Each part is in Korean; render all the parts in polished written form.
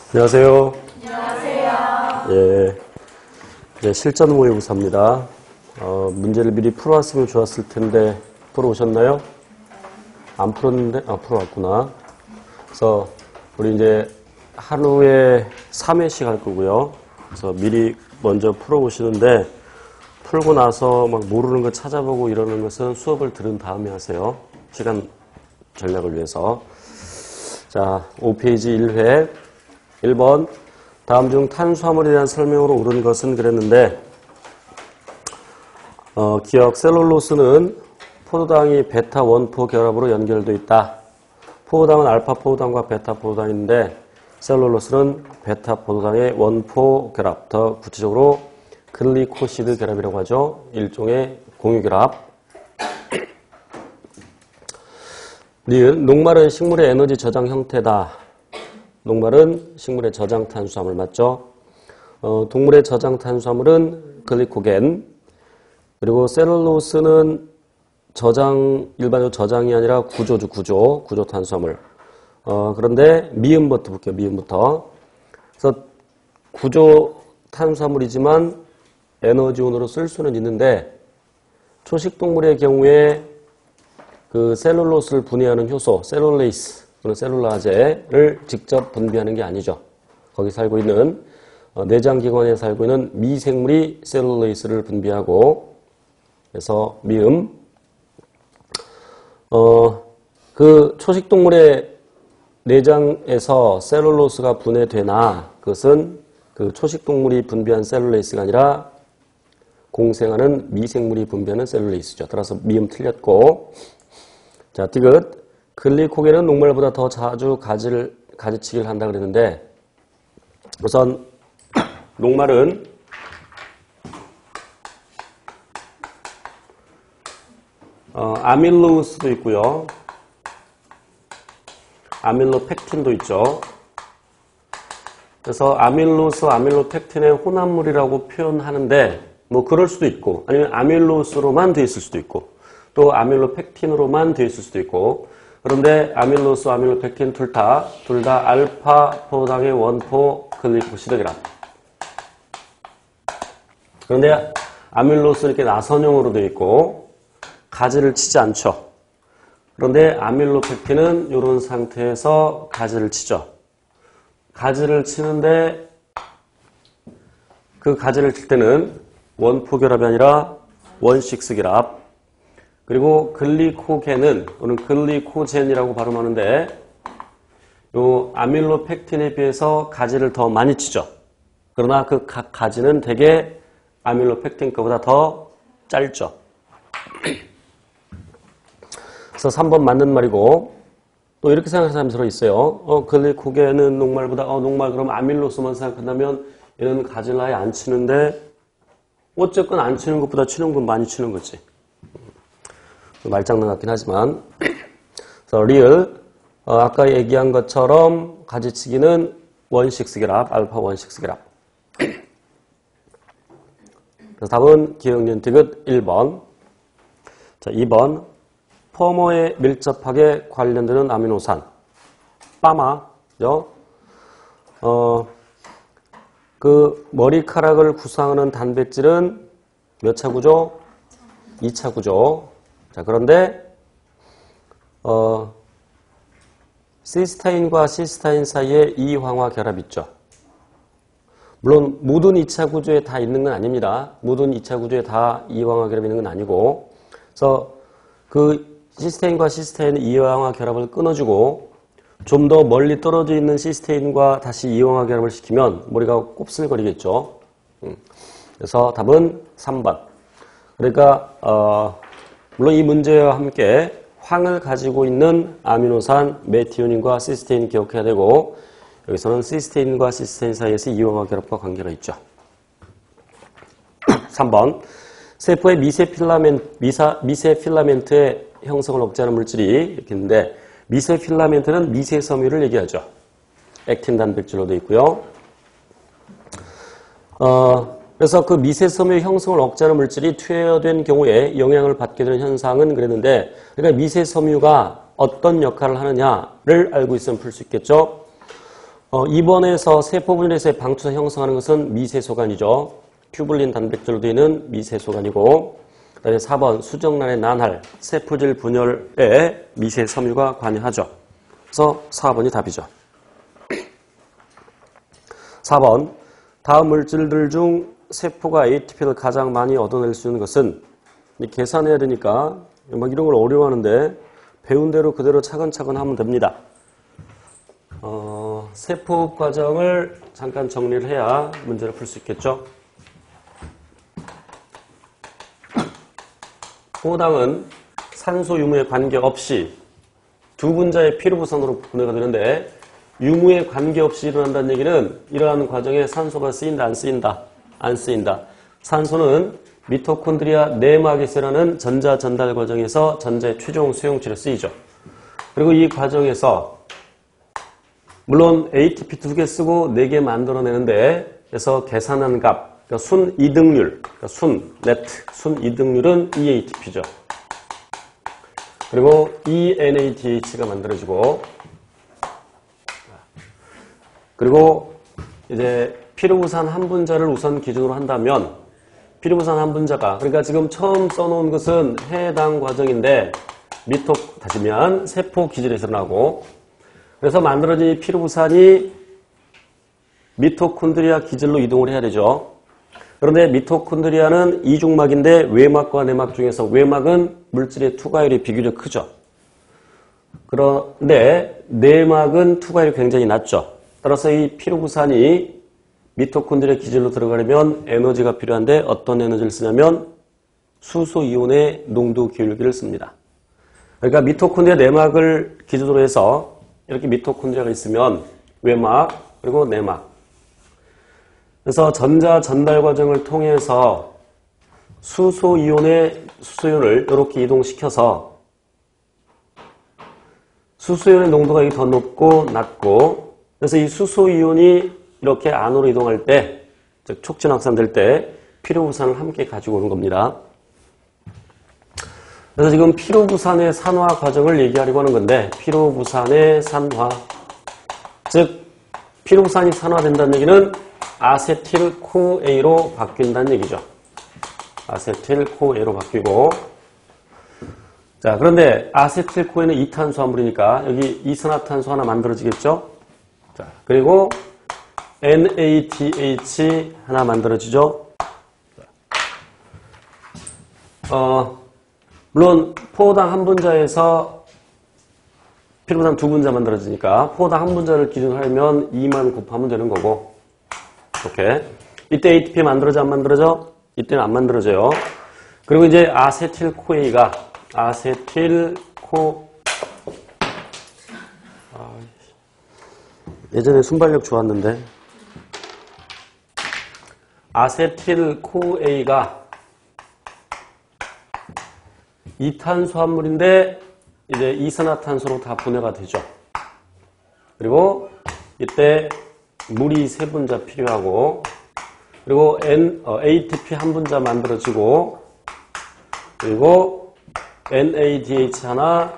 안녕하세요. 안녕하세요. 예, 네, 실전 모의고사입니다. 문제를 미리 풀어왔으면 좋았을 텐데 풀어오셨나요? 안 풀었는데? 풀어왔구나. 그래서 우리 이제 하루에 3회씩 할 거고요. 그래서 미리 먼저 풀어보시는데 풀고 나서 막 모르는 거 찾아보고 이러는 것은 수업을 들은 다음에 하세요. 시간 전략을 위해서. 자, 5페이지 1회 1번 다음 중 탄수화물에 대한 설명으로 옳은 것은 그랬는데 기억 셀룰로스는 포도당이 베타 원포 결합으로 연결되어 있다. 포도당은 알파 포도당과 베타 포도당인데 셀룰로스는 베타 포도당의 원포 결합, 더 구체적으로 글리코시드 결합이라고 하죠. 일종의 공유 결합. 니은 녹말은 식물의 에너지 저장 형태다. 녹말은 식물의 저장 탄수화물 맞죠? 동물의 저장 탄수화물은 글리코겐. 그리고 셀룰로스는 일반적으로 저장이 아니라 구조 탄수화물. 그런데 미음부터 볼게요. 미음부터. 그래서 구조 탄수화물이지만 에너지원으로 쓸 수는 있는데 초식동물의 경우에 그 셀룰로스를 분해하는 효소, 셀룰레이스 또는 셀룰라제를 직접 분비하는 게 아니죠. 거기 살고 있는 내장기관에 살고 있는 미생물이 셀룰레이스를 분비하고 그래서 미음. 그 초식동물의 내장에서 셀룰로스가 분해되나 그것은 그 초식동물이 분비한 셀룰레이스가 아니라 공생하는 미생물이 분비하는 셀룰레이스죠. 따라서 미음 틀렸고. 자, 디귿. 글리코겐은 녹말보다 더 자주 가지치기를 한다 그랬는데 우선 녹말은 아밀로스도 있고요. 아밀로펙틴도 있죠. 그래서 아밀로스, 아밀로펙틴의 혼합물이라고 표현하는데 뭐 그럴 수도 있고 아니면 아밀로스로만 돼 있을 수도 있고 또 아밀로펙틴으로만 돼 있을 수도 있고 그런데 아밀로스, 아밀로펙틴 둘 다 알파 포도당의 원포 글리코시드 결합. 그런데 아밀로스는 이렇게 나선형으로 되어 있고 가지를 치지 않죠. 그런데 아밀로펙틴은 이런 상태에서 가지를 치죠. 가지를 치는데 그 가지를 칠 때는 원포 결합이 아니라 원식스 결합. 그리고 글리코겐은 또는 글리코젠이라고 발음하는데 요 아밀로펙틴에 비해서 가지를 더 많이 치죠. 그러나 그 각 가지는 대개 아밀로펙틴 거보다 더 짧죠. 그래서 3번 맞는 말이고 또 이렇게 생각하는 사람이 서로 있어요. 글리코겐은 녹말보다 녹말 그럼 아밀로스만 생각한다면 얘는 가지를 아예 안 치는데 어쨌건 안 치는 것보다 치는 건 많이 치는 거지. 말장난 같긴 하지만 그래서 리을 아까 얘기한 것처럼 가지치기는 원식스 결합, 알파 원식스 결합. 그래서 답은 기억니은 디귿 1번. 자, 2번 포모에 밀접하게 관련되는 아미노산 파마죠. 그 머리카락을 구성하는 단백질은 몇 차 구조? 2차 구조. 자, 그런데 시스타인과 시스타인 사이에 이황화 결합이 있죠. 물론 모든 2차 구조에 다 있는 건 아닙니다. 모든 2차 구조에 다 이황화 결합이 있는 건 아니고 그래서 그 시스테인과 시스타인의 이황화 결합을 끊어주고 좀 더 멀리 떨어져 있는 시스테인과 다시 이황화 결합을 시키면 머리가 곱슬거리겠죠. 그래서 답은 3번. 그러니까 물론 이 문제와 함께 황을 가지고 있는 아미노산 메티오닌과 시스테인 기억해야 되고 여기서는 시스테인과 시스테인 사이에서 이황화 결합과 관계가 있죠. 3번 세포의 미세 필라멘트의 형성을 억제하는 물질이 이렇게 있는데 미세 필라멘트는 미세 섬유를 얘기하죠. 액틴 단백질로 되어 있고요. 그래서 그 미세 섬유의 형성을 억제하는 물질이 투여된 경우에 영향을 받게 되는 현상은 그랬는데 그러니까 미세 섬유가 어떤 역할을 하느냐를 알고 있으면 풀 수 있겠죠. 2번에서 세포분열에서의 방추사 형성하는 것은 미세소관이죠. 튜블린 단백질로 되어 있는 미세소관이고, 그다음에 4번 수정란의 난할, 세포질 분열에 미세섬유가 관여하죠. 그래서 4번이 답이죠. 4번 다음 물질들 중 세포가 ATP를 가장 많이 얻어낼 수 있는 것은, 계산해야 되니까 막 이런 걸 어려워하는데 배운 대로 그대로 차근차근 하면 됩니다. 세포 과정을 잠깐 정리를 해야 문제를 풀 수 있겠죠. 포당은 산소 유무에 관계없이 두 분자의 피로부산으로 분해가 되는데, 유무에 관계없이 일어난다는 얘기는 이러한 과정에 산소가 쓰인다, 안 쓰인다? 안 쓰인다. 산소는 미토콘드리아 내막에서라는 전자 전달 과정에서 전자의 최종 수용체로 쓰이죠. 그리고 이 과정에서 물론 ATP 2개 쓰고 4개 만들어내는데, 그래서 계산한 값, 그러니까 순 이등률, 그러니까 순 이등률은 EATP죠. 그리고 ENADH가 만들어지고, 그리고 이제 피르부산 한 분자를 우선 기준으로 한다면, 피르부산 한 분자가, 그러니까 지금 처음 써놓은 것은 해당 과정인데, 다시면 세포 기질에서 나고, 그래서 만들어진 이 피르부산이 미토콘드리아 기질로 이동을 해야 되죠. 그런데 미토콘드리아는 이중막인데 외막과 내막 중에서 외막은 물질의 투과율이 비교적 크죠. 그런데 내막은 투과율이 굉장히 낮죠. 따라서 이 피르부산이 미토콘드리아 기질로 들어가려면 에너지가 필요한데, 어떤 에너지를 쓰냐면 수소이온의 농도 기울기를 씁니다. 그러니까 미토콘드리아 내막을 기준으로 해서 이렇게 미토콘드리아가 있으면 외막 그리고 내막, 그래서 전자 전달 과정을 통해서 수소이온을 이렇게 이동시켜서 수소이온의 농도가 더 높고 낮고, 그래서 이 수소이온이 이렇게 안으로 이동할 때, 즉 촉진 확산될 때 피로부산을 함께 가지고 오는 겁니다. 그래서 지금 피로부산의 산화 과정을 얘기하려고 하는 건데, 피로부산의 산화, 즉 피로부산이 산화된다는 얘기는 아세틸-코A로 바뀐다는 얘기죠. 아세틸-코A로 바뀌고, 자, 그런데 아세틸-코A는 이탄수화물이니까 여기 이산화탄소 하나 만들어지겠죠. 자, 그리고 NADH 하나 만들어지죠. 물론 포당 한 분자에서 피르부산 두 분자 만들어지니까 포당 한 분자를 기준으로 하면 2만 곱하면 되는 거고, 이렇게. 이때 ATP 만들어져 안 만들어져? 이때는 안 만들어져요. 그리고 이제 아세틸-코A가 예전에 순발력 좋았는데, 아세틸-코A가 이탄수화물인데 이제 이산화탄소로 다 분해가 되죠. 그리고 이때 물이 3분자 필요하고, 그리고 ATP 한 분자 만들어지고, 그리고 NADH 하나,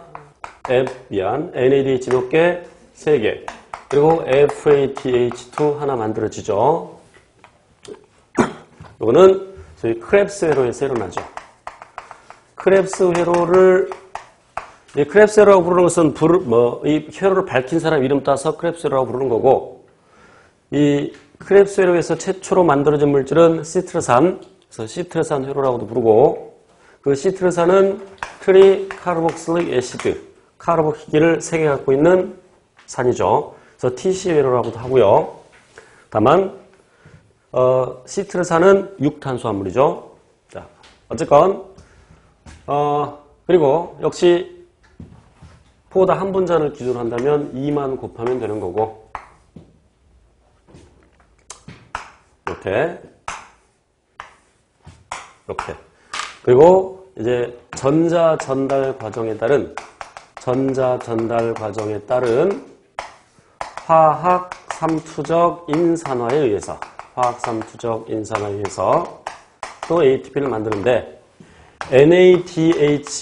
NADH 몇 개? 3개. 그리고 FATH2 하나 만들어지죠. 이거는 저희 크랩스 회로에서 일어나죠. 크랩스 회로를, 이 크랩스 회로라고 부르는 것은 이 회로를 밝힌 사람 이름 따서 크랩스 회로라고 부르는 거고, 이 크랩스 회로에서 최초로 만들어진 물질은 시트르산, 그래서 시트르산 회로라고도 부르고, 그 시트르산은 트리카르복실릭 애시드, 카르복희기를 3개 갖고 있는 산이죠. 그래서 TC 회로라고도 하고요. 다만 시트르산은 육탄수화물이죠. 자, 어쨌건 그리고 역시 포다 한 분자를 기준으로 한다면 2만 곱하면 되는 거고, 이렇게. 그리고 이제 전자 전달 과정에 따른 화학 3투적 인산화에 의해서 또 ATP를 만드는데,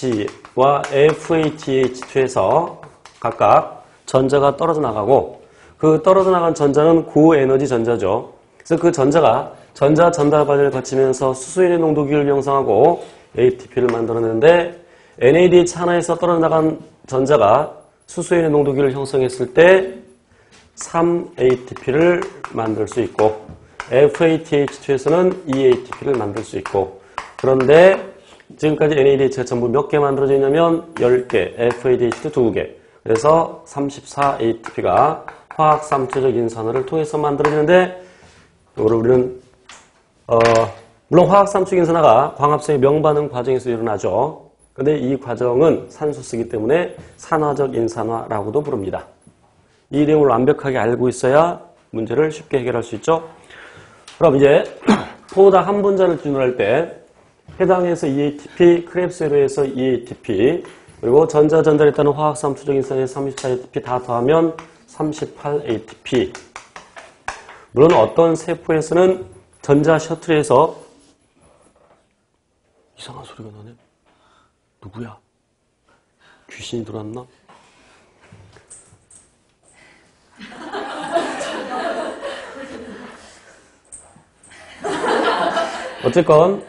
NADH와 FATH2에서 각각 전자가 떨어져 나가고, 그 떨어져 나간 전자는 고에너지 전자죠. 그래서 그 전자가 전자 전달 과정을 거치면서 수소연의 농도기를 형성하고 ATP를 만들어내는데 NADH 하나에서 떨어져 나간 전자가 수소연의 농도기를 형성했을 때 3ATP를 만들 수 있고 FATH2에서는 2ATP를 만들 수 있고 그런데 지금까지 NADH가 전부 몇 개 만들어져 있냐면 10개, FADH2 2개 그래서 34ATP가 화학 삼초적 인산화를 통해서 만들어지는데 이거를 우리는 물론 화학 삼초적 인산화가 광합성의 명반응 과정에서 일어나죠. 그런데 이 과정은 산소쓰기 때문에 산화적 인산화라고도 부릅니다. 이 내용을 완벽하게 알고 있어야 문제를 쉽게 해결할 수 있죠. 그럼 이제 포다 한 분자를 기준할 때 해당에서 EATP, 크랩스웨로에서 EATP 그리고 전자 전달에 따른 화학 삼초적 인산의 34ATP 다 더하면 38ATP. 물론 어떤 세포에서는 전자 셔틀에서 이상한 소리가 나네. 누구야? 귀신이 들어왔나? 어쨌건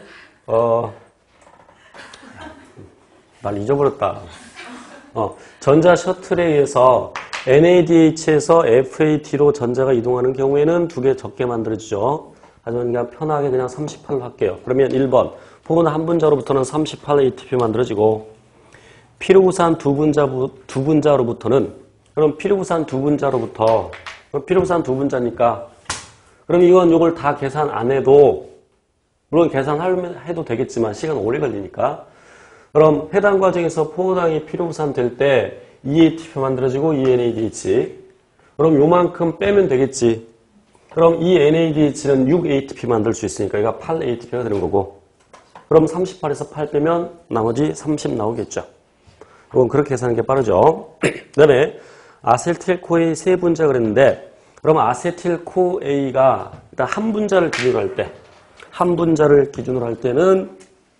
날 잊어버렸다. 전자 셔틀에 의해서 NADH에서 FAD로 전자가 이동하는 경우에는 두 개 적게 만들어지죠. 하지만 그냥 편하게 그냥 38로 할게요. 그러면 1번 포나 한 분자로부터는 38ATP 만들어지고 피루부산 두 분자로부터는 그럼 피루부산 두 분자로부터 피루부산 두 분자니까 그럼 이걸 다 계산 안 해도 물론 계산해도 되겠지만 시간 오래 걸리니까 그럼 해당 과정에서 포당이 피루부산 될 때 EATP 만들어지고 ENADH 그럼 요만큼 빼면 되겠지. 그럼 이 NADH는 6ATP 만들 수 있으니까 이거 8ATP가 되는 거고 그럼 38에서 8 빼면 나머지 30 나오겠죠. 이건 그렇게 계산하는 게 빠르죠. 그 다음에 아세틸코A 세 분자 그랬는데 그럼 아세틸코A가 일단 한 분자를 기준으로 할 때 한 분자를 기준으로 할 때는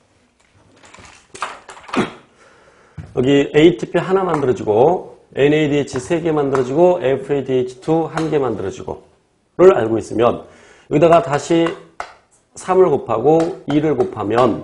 여기 ATP 하나 만들어지고 NADH 3개 만들어지고 FADH2 1개 만들어지고 를 알고 있으면 여기다가 다시 3을 곱하고 2를 곱하면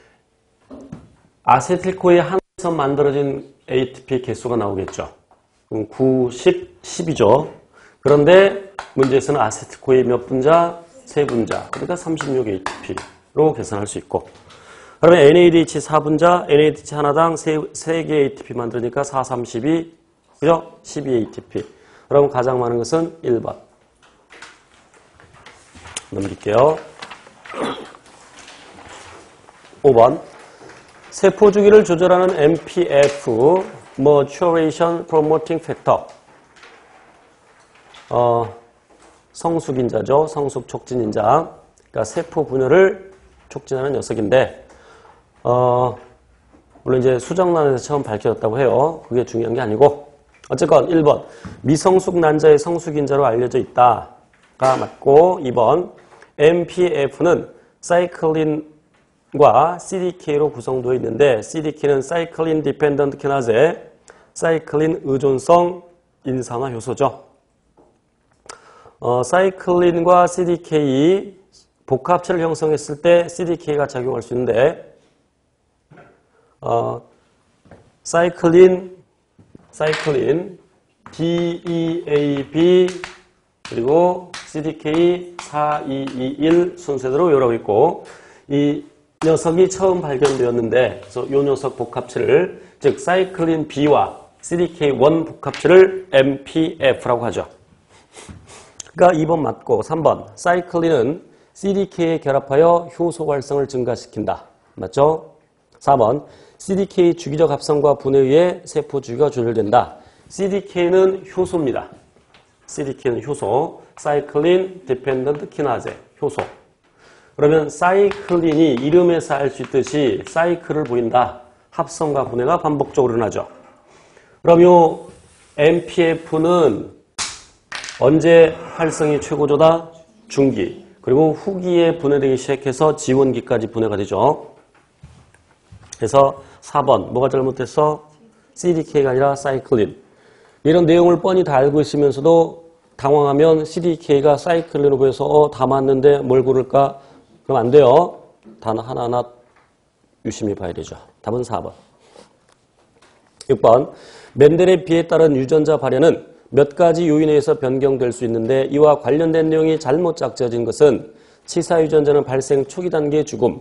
아세틸코에 한에서 만들어진 ATP 개수가 나오겠죠. 그럼 9, 10, 10이죠. 그런데 문제에서는 아세틸코에 몇 분자? 3분자. 그러니까 36ATP로 계산할 수 있고 그러면 NADH 4분자, NADH 하나당 3개 ATP 만들으니까 4, 32, 그죠? 12ATP. 그럼 가장 많은 것은 1번. 넘길게요. 5번. 세포 주기를 조절하는 MPF, Maturation Promoting Factor. 성숙인자죠. 성숙 촉진인자. 그러니까 세포 분열을 촉진하는 녀석인데, 물론 이제 수정란에서 처음 밝혀졌다고 해요. 그게 중요한 게 아니고. 어쨌건 1번. 미성숙 난자의 성숙인자로 알려져 있다가 맞고, 2번. MPF는 사이클린과 CDK로 구성되어 있는데, CDK는 사이클린 디펜던트 키나제, 사이클린 의존성 인산화 효소죠. 사이클린과 CDK 복합체를 형성했을 때 CDK가 작용할 수 있는데 사이클린 DEAB 그리고 CDK 4221 순서대로 외우라고 있고 이 녀석이 처음 발견되었는데 그래서 이 녀석 복합체를 즉 사이클린 B와 CDK1 복합체를 MPF라고 하죠. 그러니까 2번 맞고 3번 사이클린은 CDK에 결합하여 효소 활성을 증가시킨다. 맞죠? 4번 CDK 주기적 합성과 분해에 의해 세포 주기가 조절된다. CDK는 효소입니다. CDK는 효소. 사이클린 디펜던트 키나제 효소. 그러면 사이클린이 이름에서 알 수 있듯이 사이클을 보인다. 합성과 분해가 반복적으로 일어나죠. 그럼 요 MPF는 언제 활성이 최고조다? 중기. 그리고 후기에 분해되기 시작해서 지원기까지 분해가 되죠. 그래서 4번 뭐가 잘못됐어? CDK가 아니라 사이클린. 이런 내용을 뻔히 다 알고 있으면서도 당황하면 CDK가 사이클린으로 보여서 다 맞는데 뭘 고를까? 그럼 안 돼요. 단 하나하나 유심히 봐야 되죠. 답은 4번. 6번. 멘델의 비에 따른 유전자 발현은 몇 가지 요인에 의해서 변경될 수 있는데 이와 관련된 내용이 잘못 짝지어진 것은 치사 유전자는 발생 초기 단계의 죽음.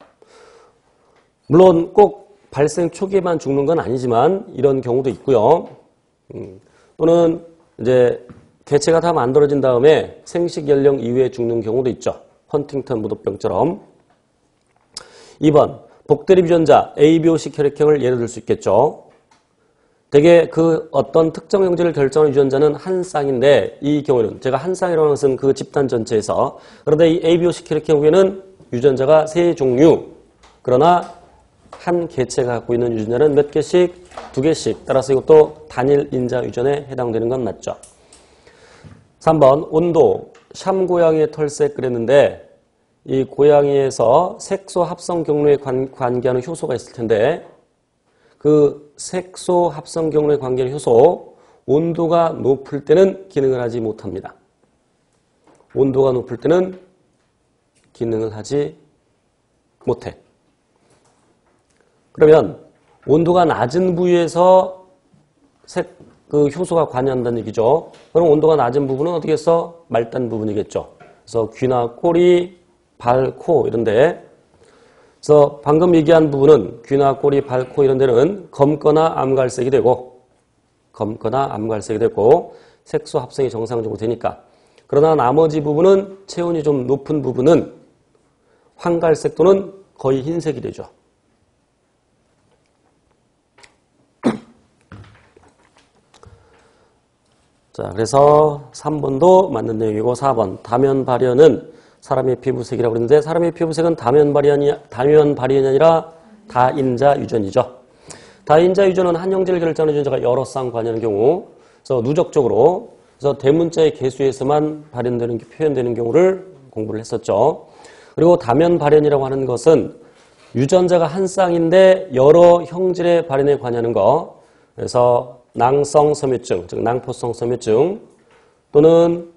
물론 꼭 발생 초기에만 죽는 건 아니지만 이런 경우도 있고요. 또는 이제 개체가 다 만들어진 다음에 생식 연령 이후에 죽는 경우도 있죠. 헌팅턴 무도병처럼. 2번. 복대립 유전자 ABOC 혈액형을 예로 들 수 있겠죠. 대개 그 어떤 특정 형질을 결정하는 유전자는 한 쌍인데 이 경우는 제가 한 쌍이라는 것은 그 집단 전체에서 그런데 이 ABOC 혈액형에는 유전자가 3종류 그러나 한 개체가 갖고 있는 유전자는 몇 개씩? 2개씩. 따라서 이것도 단일 인자 유전에 해당되는 건 맞죠. 3번 온도. 샴 고양이의 털새 끓였는데 이 고양이에서 색소 합성 경로에 관계하는 효소가 있을 텐데 그 색소 합성 경로에 관계하는 효소 온도가 높을 때는 기능을 하지 못합니다. 온도가 높을 때는 기능을 하지 못해. 그러면 온도가 낮은 부위에서 그 효소가 관여한다는 얘기죠. 그럼 온도가 낮은 부분은 어떻게 해서 말단 부분이겠죠. 그래서 귀나 꼬리, 발, 코 이런데 그래서 방금 얘기한 부분은 귀나 꼬리, 발, 코 이런 데는 검거나 암갈색이 되고 색소 합성이 정상적으로 되니까 그러나 나머지 부분은 체온이 좀 높은 부분은 황갈색 또는 거의 흰색이 되죠. 자, 그래서 3번도 맞는 내용이고 4번 다면 발현은 사람의 피부색이라고 그러는데 사람의 피부색은 다면 발현이 아니라 다인자 유전이죠. 다인자 유전은 한 형질을 결정하는 유전자가 여러 쌍 관여하는 경우 그래서 누적적으로 그래서 대문자의 개수에서만 표현되는 경우를 공부를 했었죠. 그리고 다면 발현이라고 하는 것은 유전자가 한 쌍인데 여러 형질의 발현에 관여하는 거 그래서 낭성 섬유증, 즉 낭포성 섬유증 또는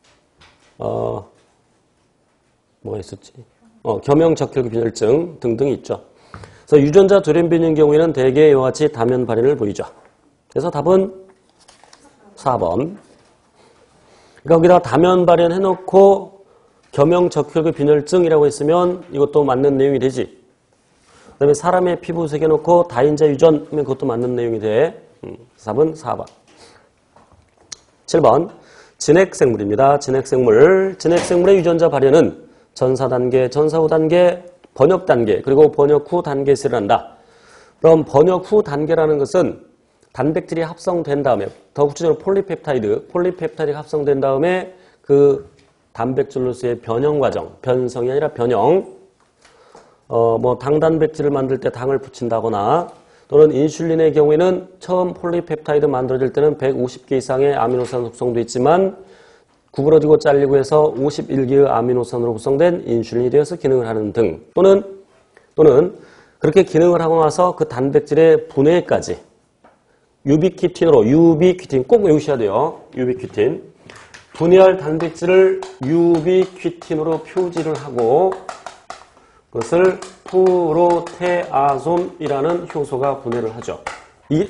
뭐가 있었지? 겸용적혈구 빈혈증 등등이 있죠. 그래서 유전자 돌연변이인 경우에는 대개 이와 같이 다면 발현을 보이죠. 그래서 답은 4번. 그러니까 여기다 다면 발현 해놓고 겸용적혈구 빈혈증이라고 했으면 이것도 맞는 내용이 되지. 그 다음에 사람의 피부색 해놓고 다인자 유전 하면 그것도 맞는 내용이 돼. 답은 4번. 7번. 진핵생물입니다. 진핵생물의 유전자 발현은 전사 단계, 전사 후 단계, 번역 단계, 그리고 번역 후 단계에 일어난다. 그럼 번역 후 단계라는 것은 단백질이 합성된 다음에, 더 구체적으로 폴리펩타이드가 합성된 다음에 그 단백질로서의 변형 과정, 변성이 아니라 변형, 당단백질을 만들 때 당을 붙인다거나 또는 인슐린의 경우에는 처음 폴리펩타이드 만들어질 때는 150개 이상의 아미노산 구성도 있지만 구부러지고 잘리고 해서 51개의 아미노산으로 구성된 인슐린이 되어서 기능을 하는 등 또는 그렇게 기능을 하고 나서 그 단백질의 분해까지 유비퀴틴 꼭 외우셔야 돼요. 유비퀴틴. 분해할 단백질을 유비퀴틴으로 표지를 하고 그것을 프로테아솜이라는 효소가 분해를 하죠. 이게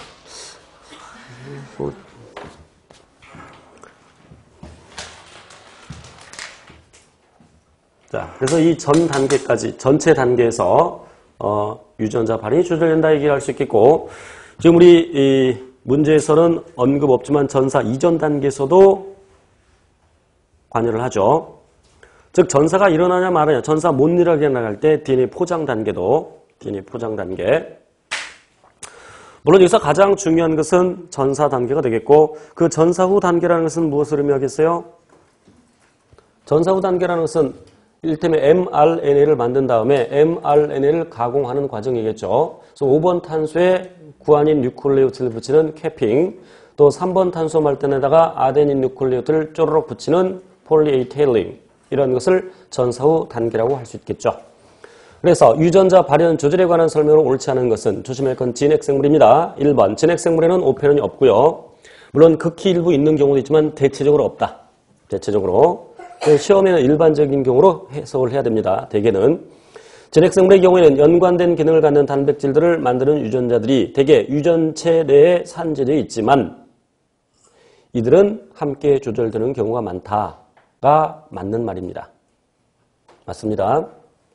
자, 그래서 이 전 단계까지 전체 단계에서 유전자 발현이 조절된다 얘기를 할 수 있겠고 지금 우리 이 문제에서는 언급 없지만 전사 이전 단계에서도 관여를 하죠. 즉 전사가 일어나냐 말하냐 전사 못 일어나게 나갈 때 DNA 포장 단계도 DNA 포장 단계 물론 여기서 가장 중요한 것은 전사 단계가 되겠고 그 전사 후 단계라는 것은 무엇을 의미하겠어요? 전사 후 단계라는 것은 이를테면 mRNA를 만든 다음에 mRNA를 가공하는 과정이겠죠. 그래서 5번 탄소에 구아닌 뉴클레오티드를 붙이는 캐핑 또 3번 탄소 말단에다가 아데닌 뉴클레오티드를 쪼르륵 붙이는 폴리에이테일링 이런 것을 전사 후 단계라고 할 수 있겠죠. 그래서 유전자 발현 조절에 관한 설명을 옳지 않은 것은 조심할 건 진핵생물입니다. 1번 진핵생물에는 오페론이 없고요. 물론 극히 일부 있는 경우도 있지만 대체적으로 없다. 대체적으로. 시험에는 일반적인 경우로 해석을 해야 됩니다. 대개는. 진핵생물의 경우에는 연관된 기능을 갖는 단백질들을 만드는 유전자들이 대개 유전체 내에 산재되어 있지만 이들은 함께 조절되는 경우가 많다가 맞는 말입니다. 맞습니다.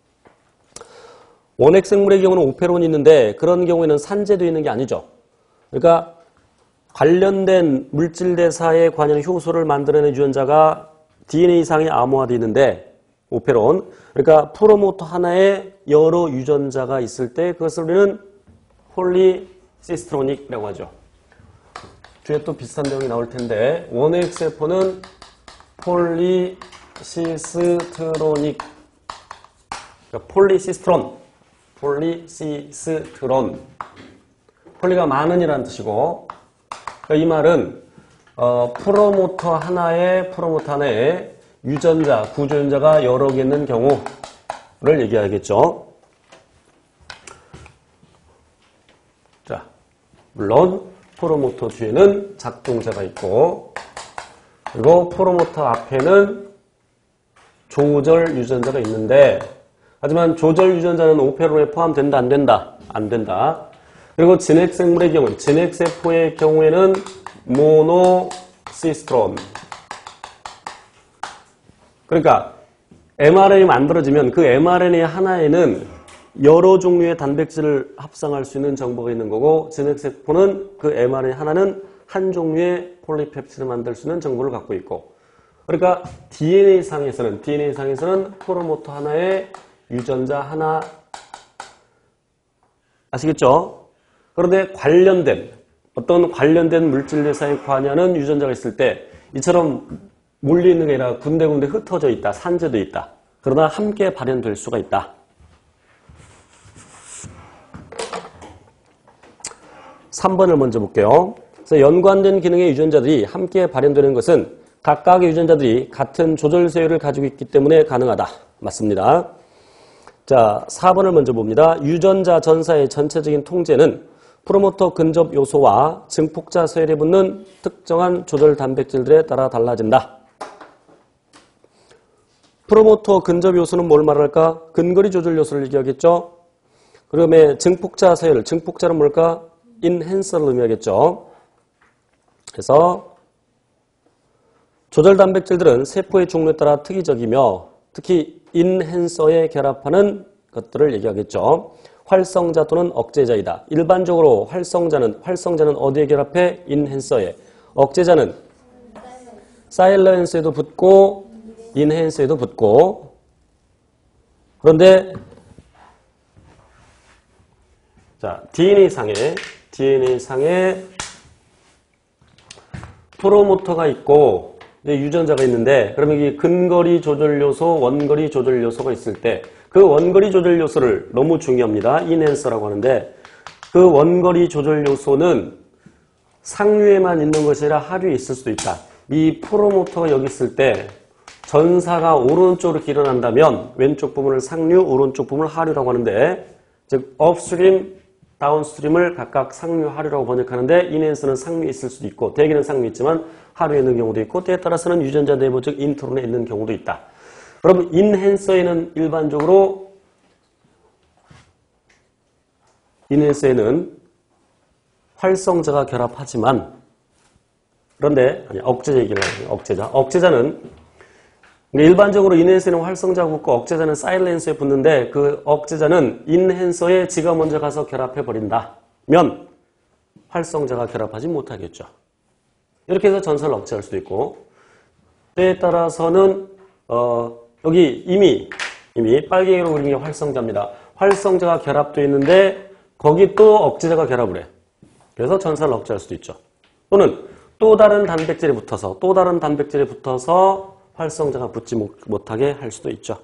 원핵생물의 경우는 오페론이 있는데 그런 경우에는 산재되어 있는 게 아니죠. 그러니까 관련된 물질 대사에 관여하는 효소를 만들어내는 유전자가 DNA상에 암호화되어 있는데 오페론, 그러니까 프로모터 하나에 여러 유전자가 있을 때 그것을 우리는 폴리시스트로닉이라고 하죠. 뒤에 또 비슷한 내용이 나올 텐데 원핵세포는 폴리시스트로닉, 그러니까 폴리시스트론, 폴리가 많은이라는 뜻이고, 그러니까 이 말은 프로모터 하나에 유전자, 구조유전자가 여러 개 있는 경우를 얘기하겠죠. 자, 물론 프로모터 뒤에는 작동자가 있고, 그리고 프로모터 앞에는 조절 유전자가 있는데, 하지만 조절 유전자는 오페론에 포함된다, 안 된다? 안 된다. 그리고 진핵생물의 경우, 진핵세포의 경우에는 모노시스트론. 그러니까 mRNA 만들어지면 그 mRNA 하나에는 여러 종류의 단백질을 합성할 수 있는 정보가 있는 거고, 진핵세포는 그 mRNA 하나는 한 종류의 폴리펩티드를 만들 수 있는 정보를 갖고 있고, 그러니까 DNA상에서는 프로모터 하나에 유전자 하나, 아시겠죠? 그런데 어떤 관련된 물질 대사에 관여하는 유전자가 있을 때 이처럼 몰려있는 게 아니라 군데군데 흩어져 있다, 산재도 있다. 그러나 함께 발현될 수가 있다. 3번을 먼저 볼게요. 그래서 연관된 기능의 유전자들이 함께 발현되는 것은 각각의 유전자들이 같은 조절 세율을 가지고 있기 때문에 가능하다. 맞습니다. 자, 4번을 먼저 봅니다. 유전자 전사의 전체적인 통제는 프로모터 근접 요소와 증폭자 서열에 붙는 특정한 조절 단백질들에 따라 달라진다. 프로모터 근접 요소는 뭘 말할까? 근거리 조절 요소를 얘기하겠죠. 그다음에 증폭자 서열, 증폭자는 뭘까? 인핸서를 의미하겠죠. 그래서 조절 단백질들은 세포의 종류에 따라 특이적이며 특히 인핸서에 결합하는 것들을 얘기하겠죠. 활성자 또는 억제자이다. 일반적으로 활성자는 어디에 결합해? 인핸서에. 억제자는 사일러엔스에도 붙고 인핸서에도 붙고. 그런데 자, DNA상에 프로모터가 있고 이제 유전자가 있는데, 그러면 이게 근거리 조절 요소, 원거리 조절 요소가 있을 때 그 원거리 조절 요소를 너무 중요합니다. 인핸서라고 하는데, 그 원거리 조절 요소는 상류에만 있는 것이 아니라 하류에 있을 수도 있다. 이 프로모터가 여기 있을 때 전사가 오른쪽으로 일어난다면 왼쪽 부분을 상류, 오른쪽 부분을 하류라고 하는데, 즉 업스트림, 다운스트림을 각각 상류, 하류라고 번역하는데, 인핸서는 상류에 있을 수도 있고 대개는 상류에 있지만 하류에 있는 경우도 있고, 때에 따라서는 유전자 내부 즉 인트론에 있는 경우도 있다. 그럼 인핸서에는 일반적으로 활성자가 결합하지만, 그런데 억제자 얘기를 해요. 억제자는 일반적으로 인핸서에는 활성자가 붙고 억제자는 사일렌서에 붙는데, 그 억제자는 인핸서에 지가 먼저 가서 결합해 버린다면 활성자가 결합하지 못하겠죠. 이렇게 해서 전사를 억제할 수도 있고, 때에 따라서는 여기 이미 빨갱이로 그린 게 활성자입니다. 활성자가 결합되어 있는데 거기 또 억제자가 결합을 해. 그래서 전사를 억제할 수도 있죠. 또는 또 다른 단백질에 붙어서 활성자가 붙지 못하게 할 수도 있죠.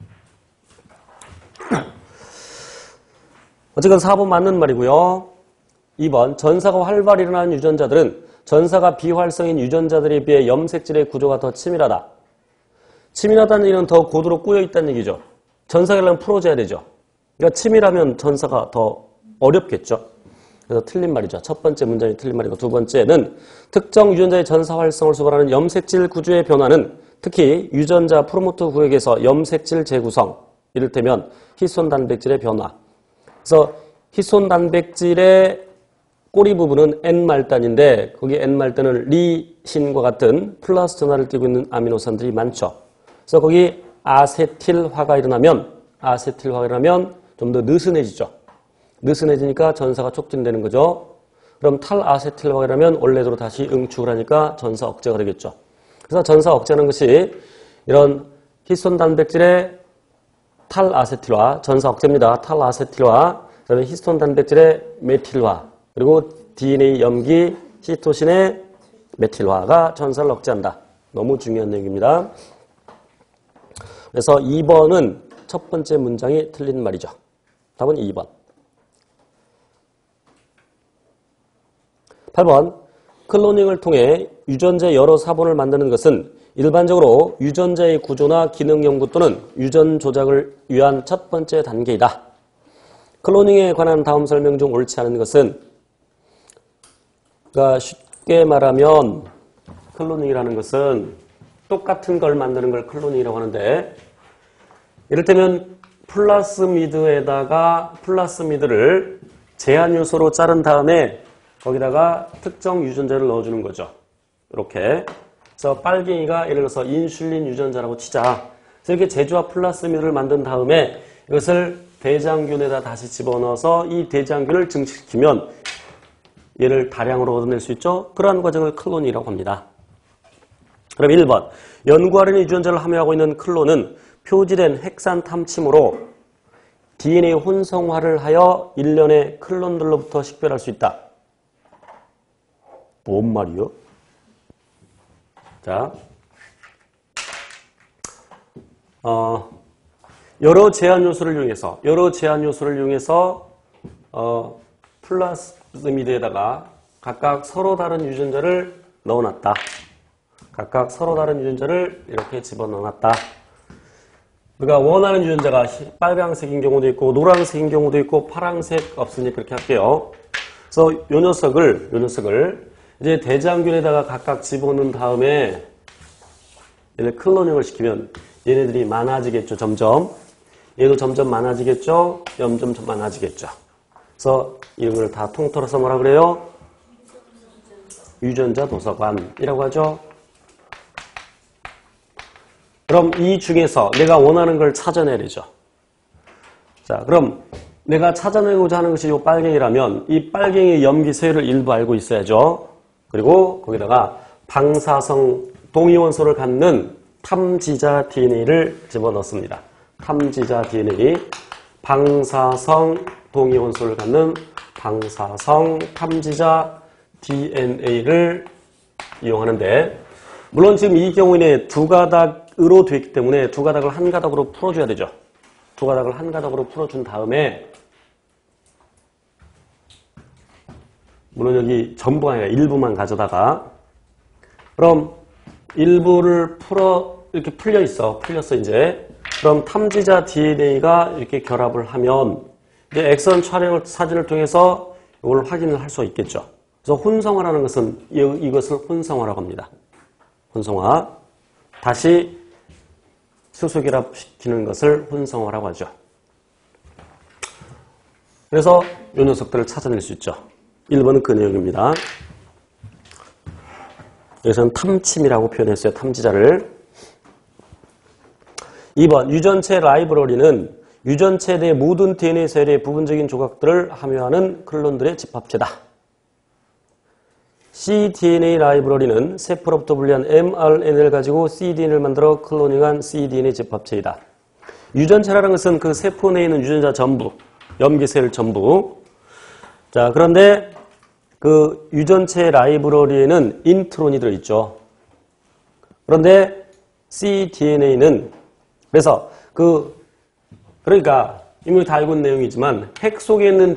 어쨌든 4번 맞는 말이고요. 2번, 전사가 활발히 일어나는 유전자들은 전사가 비활성인 유전자들에 비해 염색질의 구조가 더 치밀하다. 치밀하다는 얘기는 더 고도로 꾸려있다는 얘기죠. 전사가 일어나면 풀어져야 되죠. 그러니까 치밀하면 전사가 더 어렵겠죠. 그래서 틀린 말이죠. 첫 번째 문장이 틀린 말이고 두 번째는 특정 유전자의 전사 활성을 수반하는 염색질 구조의 변화는 특히 유전자 프로모터 구역에서 염색질 재구성, 이를테면 히손 단백질의 변화. 그래서 히손 단백질의 꼬리 부분은 N말단인데 거기 N말단은 리신과 같은 플러스 전하를 띠고 있는 아미노산들이 많죠. 그래서 거기 아세틸화가 일어나면 좀 더 느슨해지죠. 느슨해지니까 전사가 촉진되는 거죠. 그럼 탈아세틸화가 일어나면 원래대로 다시 응축을 하니까 전사 억제가 되겠죠. 그래서 전사 억제하는 것이 이런 히손 단백질의 탈아세틸화, 전사 억제입니다. 탈아세틸화, 그다음에 히스톤 단백질의 메틸화, 그리고 DNA 염기 시토신의 메틸화가 전사를 억제한다. 너무 중요한 내용입니다. 그래서 2번은 첫 번째 문장이 틀린 말이죠. 답은 2번. 8번. 클로닝을 통해 유전자의 여러 사본을 만드는 것은 일반적으로 유전자의 구조나 기능 연구 또는 유전 조작을 위한 첫 번째 단계이다. 클로닝에 관한 다음 설명 중 옳지 않은 것은, 그러니까 쉽게 말하면 클로닝이라는 것은 똑같은 걸 만드는 걸 클로닝이라고 하는데, 이를테면 플라스미드를 제한 요소로 자른 다음에 거기다가 특정 유전자를 넣어주는 거죠. 이렇게. 그래서 빨갱이가 예를 들어서 인슐린 유전자라고 치자. 그래서 이렇게 제조화 플라스미드를 만든 다음에 이것을 대장균에다 다시 집어넣어서 이 대장균을 증식시키면 얘를 다량으로 얻어낼 수 있죠. 그러한 과정을 클론이라고 합니다. 그럼 1번. 연구하려는 유전자를 함유하고 있는 클론은 표지된 핵산 탐침으로 DNA 혼성화를 하여 일련의 클론들로부터 식별할 수 있다. 뭔 말이요? 자, 여러 제한 요소를 이용해서 플라스미드에다가 각각 서로 다른 유전자를 넣어놨다. 각각 서로 다른 유전자를 이렇게 집어넣어놨다. 우리가 원하는 유전자가 빨강색인 경우도 있고 노란색인 경우도 있고 파란색 없으니 그렇게 할게요. 그래서 요 녀석을 이제 대장균에다가 각각 집어넣은 다음에 얘를 클로닝을 시키면 얘네들이 많아지겠죠. 점점. 얘도 점점 많아지겠죠. 점점 많아지겠죠. 그래서 이런 걸 다 통틀어서 뭐라 그래요? 유전자 도서관이라고 하죠. 그럼 이 중에서 내가 원하는 걸 찾아내야 되죠. 자, 그럼 내가 찾아내고자 하는 것이 이 빨갱이라면 이 빨갱이 염기세율을 일부 알고 있어야죠. 그리고 거기다가 방사성 동위원소를 갖는 탐지자 DNA를 집어넣습니다. 탐지자 DNA, 방사성 동위원소를 갖는 방사성 탐지자 DNA를 이용하는데, 물론 지금 이 경우에는 두 가닥으로 되어 있기 때문에 두 가닥을 한 가닥으로 풀어줘야 되죠. 두 가닥을 한 가닥으로 풀어준 다음에, 물론 여기 전부가 아니라 일부만 가져다가, 그럼 일부를 이렇게 풀렸어 이제. 그럼 탐지자 DNA가 이렇게 결합을 하면 이제 엑선 촬영 사진을 통해서 이걸 확인을 할 수 있겠죠. 그래서 혼성화라는 것은 이것을 혼성화라고 합니다. 혼성화. 다시 수소결합시키는 것을 혼성화라고 하죠. 그래서 이 녀석들을 찾아낼 수 있죠. 1번은 그 내용입니다. 여기서는 탐침이라고 표현했어요. 탐지자를. 2번. 유전체 라이브러리는 유전체 내 모든 DNA 셀의 부분적인 조각들을 함유하는 클론들의 집합체다. cDNA 라이브러리는 세포로부터 분리한 mRNA를 가지고 cDNA를 만들어 클로닝한 cDNA 집합체이다. 유전체라는 것은 그 세포 내에 있는 유전자 전부, 염기셀 전부. 자, 그런데 그 유전체 라이브러리에는 인트론이 들어있죠. 그런데 cDNA는, 그래서 그러니까 이미 다 알고 있는 내용이지만 핵 속에 있는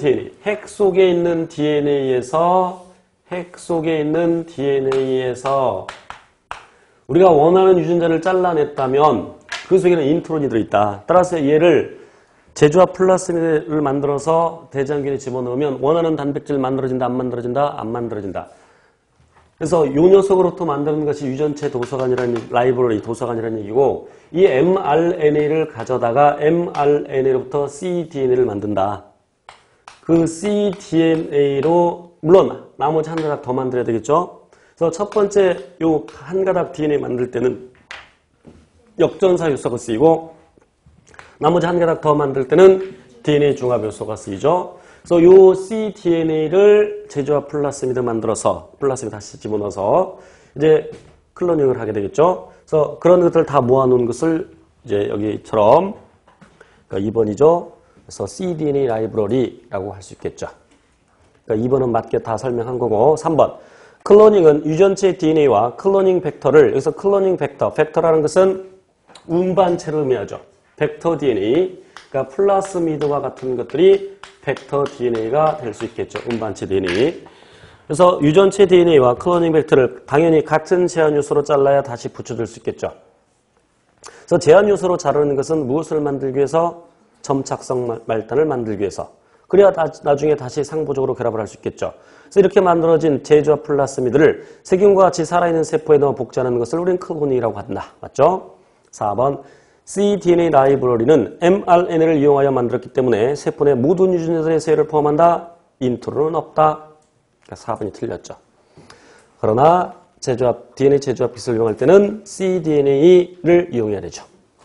DNA에서 우리가 원하는 유전자를 잘라냈다면 그 속에는 인트론이 들어있다. 따라서 얘를 제조합 플라스미드를 만들어서 대장균에 집어넣으면 원하는 단백질 만들어진다, 안 만들어진다, 안 만들어진다. 그래서 요 녀석으로부터 만드는 것이 유전체 도서관이라는 라이브러리 도서관이라는 얘기고, 이 mRNA를 가져다가 mRNA로부터 cDNA를 만든다. 그 cDNA로 물론 나머지 한 가닥 더 만들어야 되겠죠. 그래서 첫 번째 요 한 가닥 DNA 만들 때는 역전사 요소가 쓰이고, 나머지 한 가닥 더 만들 때는 DNA 중합 요소가 쓰이죠. 그래서 요 cDNA를 제조합 플라스미드 만들어서 플라스미드 다시 집어넣어서 이제 클로닝을 하게 되겠죠. 그래서 그런 것들을 다 모아놓은 것을 이제 여기처럼, 그러니까 2번이죠. 그래서 cDNA 라이브러리라고 할 수 있겠죠. 그러니까 2번은 맞게 다 설명한 거고, 3번. 클로닝은 유전체 DNA와 클로닝 벡터를, 여기서 클로닝 벡터라는 것은 운반체를 의미하죠. 벡터 DNA, 그러니까 플라스미드와 같은 것들이 벡터 DNA가 될 수 있겠죠. 운반체 DNA. 그래서 유전체 DNA와 클로닝 벡터를 당연히 같은 제한 요소로 잘라야 다시 붙여줄 수 있겠죠. 그래서 제한 요소로 자르는 것은 무엇을 만들기 위해서? 점착성 말단을 만들기 위해서. 그래야 나중에 다시 상부적으로 결합을 할 수 있겠죠. 그래서 이렇게 만들어진 제조합 플라스미드를 세균과 같이 살아있는 세포에 넣어 복제하는 것을 우리는 클로닝이라고 한다. 맞죠? 4번. cDNA 라이브러리는 mRNA를 이용하여 만들었기 때문에 세포 내 모든 유전자들의 세열을 포함한다. 인트로는 없다. 그러니까 4번이 틀렸죠. 그러나 DNA 제조합 기술을 이용할 때는 cDNA를 이용해야 되죠.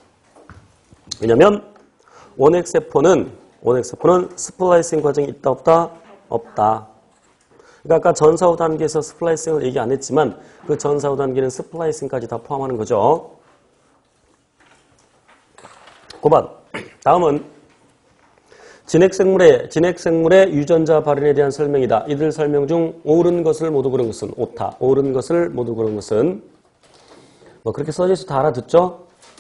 왜냐하면 원핵세포는 스플라이싱 과정이 있다 없다? 없다. 그러니까 아까 전사후 단계에서 스플라이싱을 얘기 안 했지만 그 전사후 단계는 스플라이싱까지 다 포함하는 거죠. 9번. 다음은 진핵생물의 유전자 발현에 대한 설명이다. 이들 설명 중 옳은 것을 모두 고른 것은 옳다. 옳은 것을 모두 고른 것은 뭐 그렇게 써져 있어 다 알아듣죠?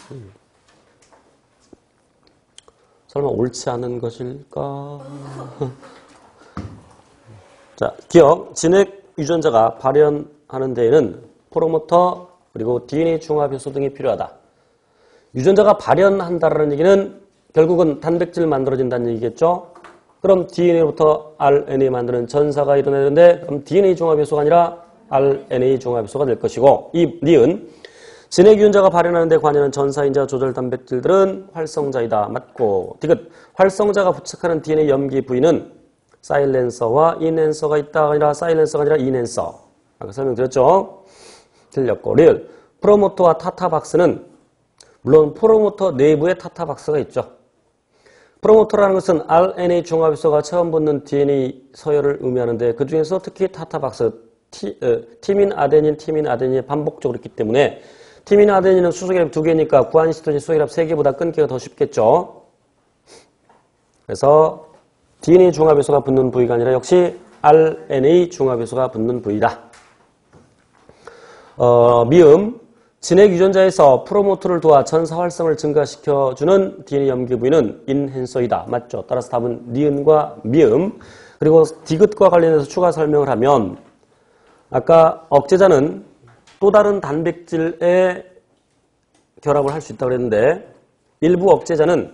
설마 옳지 않은 것일까? 자, 기억. 진핵 유전자가 발현하는 데에는 프로모터 그리고 DNA 중합 요소 등이 필요하다. 유전자가 발현한다라는 얘기는 결국은 단백질 만들어진다는 얘기겠죠? 그럼 DNA로부터 RNA 만드는 전사가 일어나야 되는데 그럼 DNA 중합 요소가 아니라 RNA 중합 요소가 될 것이고, 이 니은 진핵 유전자가 발현하는 데 관여하는 전사인자 조절 단백질들은 활성자이다. 맞고, 디귿. 활성자가 부착하는 DNA 염기 부위는 사일렌서와 인핸서가 있다. 아니라 사일렌서가 아니라 인핸서. 아까 설명드렸죠? 틀렸고, 리을. 프로모터와 타타박스는 물론 프로모터 내부에 타타박스가 있죠. 프로모터라는 것은 RNA 중합요소가 처음 붙는 DNA 서열을 의미하는데 그 중에서 특히 타타박스, 티민, 아데닌이 반복적으로 있기 때문에 티민, 아데닌은 수소결합 2개니까 구안히스토딘 수소결합 3개보다 끊기가 더 쉽겠죠. 그래서 DNA 중합요소가 붙는 부위가 아니라 역시 RNA 중합요소가 붙는 부위다. 미음. 진핵 유전자에서 프로모터를 도와 전사 활성을 증가시켜주는 DNA 염기 부위는 인핸서이다. 맞죠? 따라서 답은 니은과 미음. 그리고 디귿과 관련해서 추가 설명을 하면 아까 억제자는 또 다른 단백질에 결합을 할 수 있다고 그랬는데 일부 억제자는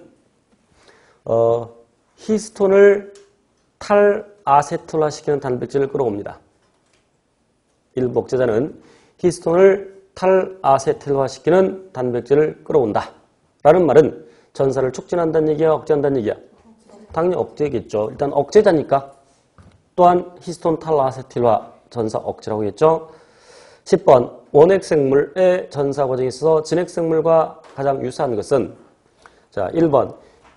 히스톤을 탈아세톨화시키는 단백질을 끌어옵니다. 일부 억제자는 히스톤을 탈아세틸화시키는 단백질을 끌어온다. 라는 말은 전사를 촉진한다는 얘기야, 억제한다는 얘기야? 당연히 억제겠죠. 일단 억제자니까. 또한 히스톤 탈아세틸화 전사 억제라고 했죠. 10번. 원핵생물의 전사 과정에 있어서 진핵생물과 가장 유사한 것은 자, 1번.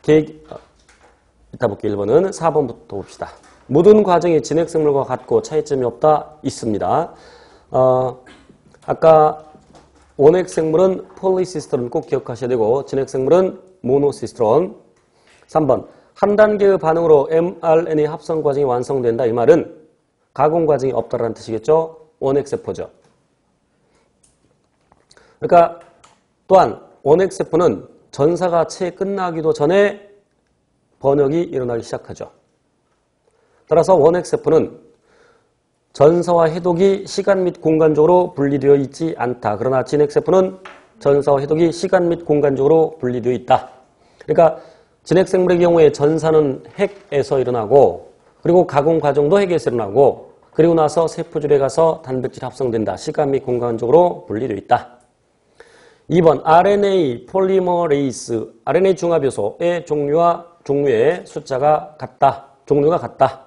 이따 볼게요. 1번은 4번부터 봅시다. 모든 과정이 진핵생물과 같고 차이점이 없다. 있습니다. 아까 원핵생물은 폴리시스테론 꼭 기억하셔야 되고 진핵생물은 모노시스테론. 3번. 한 단계의 반응으로 mRNA 합성 과정이 완성된다. 이 말은 가공 과정이 없다라는 뜻이겠죠. 원핵세포죠. 그러니까 또한 원핵세포는 전사가 채 끝나기도 전에 번역이 일어나기 시작하죠. 따라서 원핵세포는 전사와 해독이 시간 및 공간적으로 분리되어 있지 않다. 그러나 진핵세포는 전사와 해독이 시간 및 공간적으로 분리되어 있다. 그러니까 진핵생물의 경우에 전사는 핵에서 일어나고 그리고 가공 과정도 핵에서 일어나고 그리고 나서 세포줄에 가서 단백질 합성된다. 시간 및 공간적으로 분리되어 있다. 2번 RNA 폴리머레이스 RNA 중합요소의 종류의 숫자가 같다. 종류가 같다.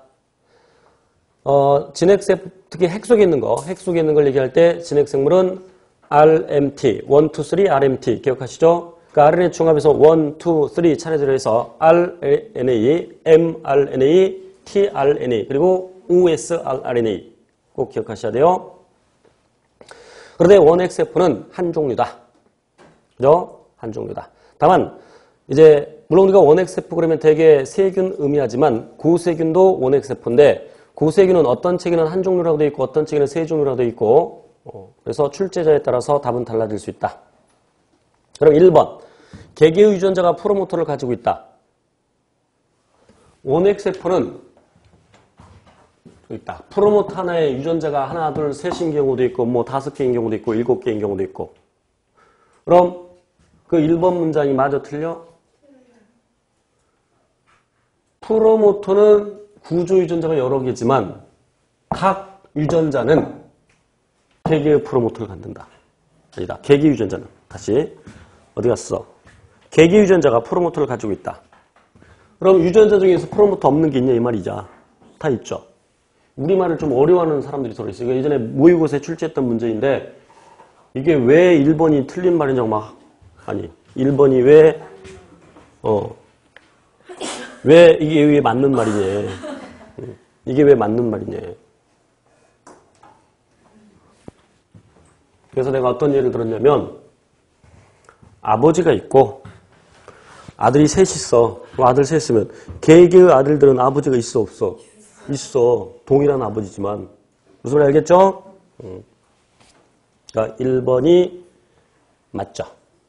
진핵세포 특히 핵 속에 있는 걸 얘기할 때 진핵생물은 RMT 1, 2, 3 RMT 기억하시죠? 그러니까 RNA 중합에서 1, 2, 3 차례대로 해서 RNA, mRNA, tRNA 그리고 usRNA 꼭 기억하셔야 돼요. 그런데 원핵세포는 한 종류다. 그죠? 한 종류다. 다만 이제 물론 우리가 원핵세포 그러면 대개 세균 의미하지만 고세균도 원핵세포인데 고세균은 어떤 책에는 한 종류라고 되어 있고 어떤 책에는 세 종류라고 되어 있고 그래서 출제자에 따라서 답은 달라질 수 있다. 그럼 1번 개개의 유전자가 프로모터를 가지고 있다. 원핵세포는 있다. 프로모터 하나에 유전자가 하나, 둘, 셋인 경우도 있고 뭐 5개인 경우도 있고 7개인 경우도 있고 그럼 그 1번 문장이 마저 틀려? 프로모터는 구조 유전자가 여러 개지만 각 유전자는 개개의 프로모터를 갖는다. 아니다. 개개 유전자는. 다시 어디 갔어? 개개 유전자가 프로모터를 가지고 있다. 그럼 유전자 중에서 프로모터 없는 게 있냐 이 말이죠. 다 있죠. 우리말을 좀 어려워하는 사람들이 서로 있어요. 예전에 모의고사에 출제했던 문제인데 이게 왜 1번이 틀린 말이냐고 막 아니 1번이 왜 이게 왜 맞는 말이냐 이게 왜 맞는 말이냐 그래서 내가 어떤 예를 들었냐면 아버지가 있고 아들이 셋 있어. 아들 셋 있으면 개개의 아들들은 아버지가 있어 없어? 있어. 동일한 아버지지만 무슨 말 알겠죠? 그러니까 1번이 맞죠.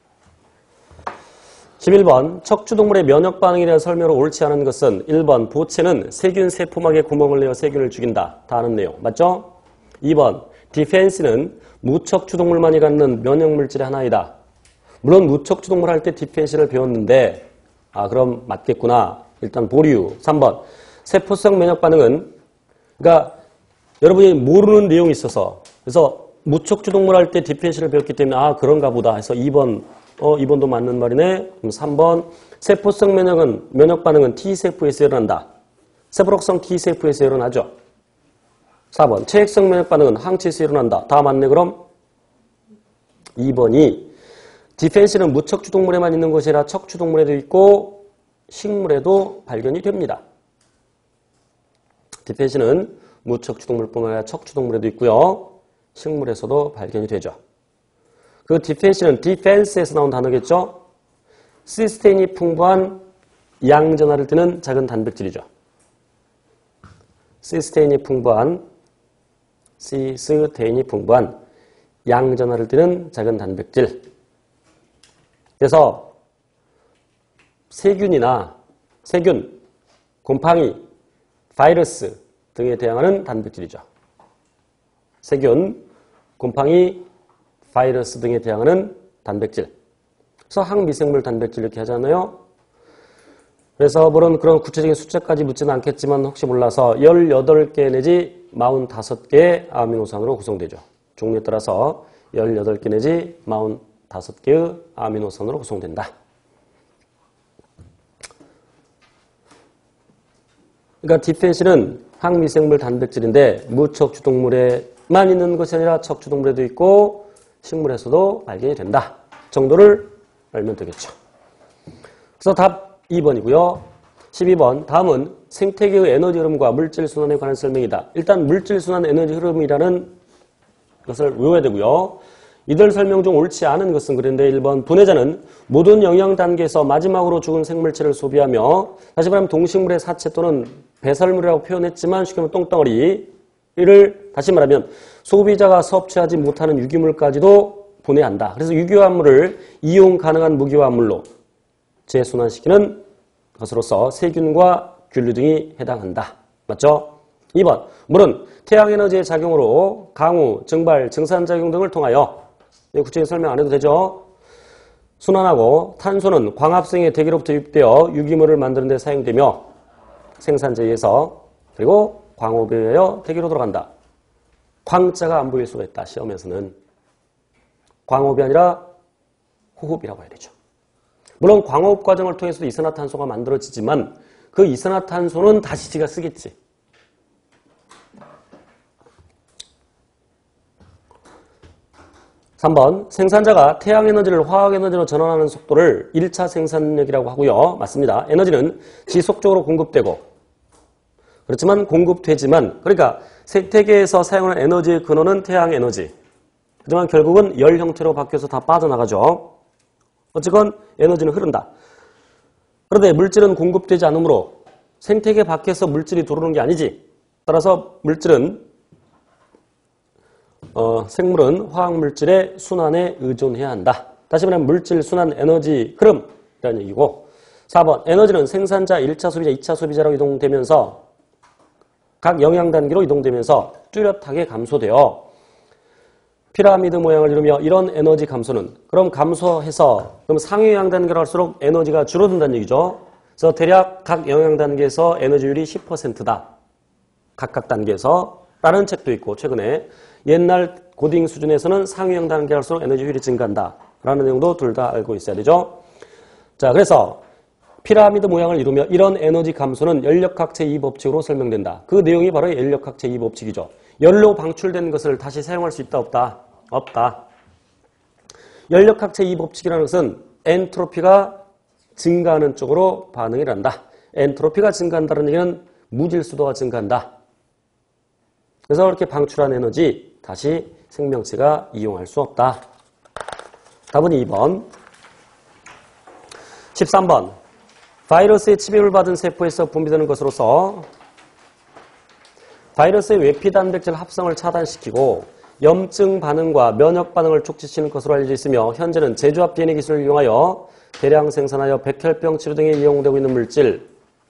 11번 척추동물의 면역 반응에 대한 설명으로 옳지 않은 것은 1번 보채는 세균 세포막에 구멍을 내어 세균을 죽인다. 다 아는 내용. 맞죠? 2번 디펜스는 무척추동물만이 갖는 면역물질의 하나이다. 물론 무척추동물 할 때 디펜스를 배웠는데 그럼 맞겠구나. 일단 보류. 3번 세포성 면역 반응은 그러니까 여러분이 모르는 내용이 있어서 그래서 무척추동물 할 때 디펜스를 배웠기 때문에 그런가 보다 해서 2번도 맞는 말이네. 그럼 3번 세포성 면역 반응은 T세포에서 일어난다. 세포록성 T세포에서 일어나죠. 4번 체액성 면역 반응은 항체에서 일어난다. 다 맞네 그럼? 2번이 디펜스는 무척추동물에만 있는 것이 아니라 척추동물에도 있고 식물에도 발견이 됩니다. 디펜스는 무척추동물뿐만 아니라 척추동물에도 있고요. 식물에서도 발견이 되죠. 그 디펜스는 디펜스에서 나온 단어겠죠. 시스테인이 풍부한 양전하를 띠는 작은 단백질이죠. 시스테인이 풍부한 양전하를 띠는 작은 단백질. 그래서 세균, 곰팡이, 바이러스 등에 대항하는 단백질이죠. 세균, 곰팡이, 바이러스 등에 대항하는 단백질. 그래서 항미생물 단백질 이렇게 하잖아요. 그래서 물론 그런 구체적인 숫자까지 묻지는 않겠지만 혹시 몰라서 18개 내지 45개의 아미노산으로 구성되죠. 종류에 따라서 18개 내지 45개의 아미노산으로 구성된다. 그러니까 디펜시는 항미생물 단백질인데 무척추동물에만 있는 것이 아니라 척추동물에도 있고 식물에서도 발견이 된다. 정도를 알면 되겠죠. 그래서 답 2번이고요. 12번 다음은 생태계의 에너지 흐름과 물질 순환에 관한 설명이다. 일단 물질 순환 에너지 흐름이라는 것을 외워야 되고요. 이들 설명 중 옳지 않은 것은 그런데 1번 분해자는 모든 영양 단계에서 마지막으로 죽은 생물체를 소비하며 다시 말하면 동식물의 사체 또는 배설물이라고 표현했지만 쉽게 말하면 똥덩어리를 다시 말하면 소비자가 섭취하지 못하는 유기물까지도 분해한다. 그래서 유기화합물을 이용 가능한 무기화합물로 재순환시키는 것으로서 세균과 균류 등이 해당한다. 맞죠? 2번 물은 태양에너지의 작용으로 강우, 증발, 증산작용 등을 통하여 구체적인 설명 안 해도 되죠? 순환하고 탄소는 광합성의 대기로부터 유입되어 유기물을 만드는 데 사용되며 생산자에 의해서 그리고 광호흡에 의하여 대기로 들어간다. 광자가 안 보일 수가 있다. 시험에서는. 광호흡이 아니라 호흡이라고 해야 되죠. 물론 광호흡 과정을 통해서도 이산화탄소가 만들어지지만 그 이산화탄소는 다시 지가 쓰겠지. (3번) 생산자가 태양에너지를 화학에너지로 전환하는 속도를 1차 생산력이라고 하고요. 맞습니다. 에너지는 지속적으로 공급되고 그렇지만 공급되지만 그러니까 생태계에서 사용하는 에너지의 근원은 태양에너지. 하지만 결국은 열 형태로 바뀌어서 다 빠져나가죠. 어쨌건 에너지는 흐른다. 그런데 물질은 공급되지 않으므로 생태계 밖에서 물질이 들어오는 게 아니지. 따라서 물질은 생물은 화학물질의 순환에 의존해야 한다. 다시 말하면 물질 순환 에너지 흐름이라는 얘기고 4번 에너지는 생산자 1차 소비자 2차 소비자로 이동되면서 각 영양 단계로 이동되면서 뚜렷하게 감소되어 피라미드 모양을 이루며 이런 에너지 감소는 그럼 감소해서 그럼 상위 영양 단계로 갈수록 에너지가 줄어든다는 얘기죠. 그래서 대략 각 영양 단계에서 에너지율이 10%다. 각각 단계에서 라는 책도 있고 최근에 옛날 고딩 수준에서는 상위 영양 단계 갈수록 에너지율이 증가한다. 라는 내용도 둘 다 알고 있어야 되죠. 자, 그래서 피라미드 모양을 이루며 이런 에너지 감소는 연력학 제2법칙으로 설명된다. 그 내용이 바로 연력학 제2법칙이죠. 열로 방출된 것을 다시 사용할 수 있다 없다? 없다. 연력학 제2법칙이라는 것은 엔트로피가 증가하는 쪽으로 반응을 한다. 엔트로피가 증가한다는 얘기는 무질수도가 증가한다. 그래서 이렇게 방출한 에너지 다시 생명체가 이용할 수 없다. 답은 2번. 13번. 바이러스의 침입을 받은 세포에서 분비되는 것으로서 바이러스의 외피 단백질 합성을 차단시키고 염증 반응과 면역 반응을 촉진시키는 것으로 알려져 있으며 현재는 제조합 DNA 기술을 이용하여 대량 생산하여 백혈병 치료 등에 이용되고 있는 물질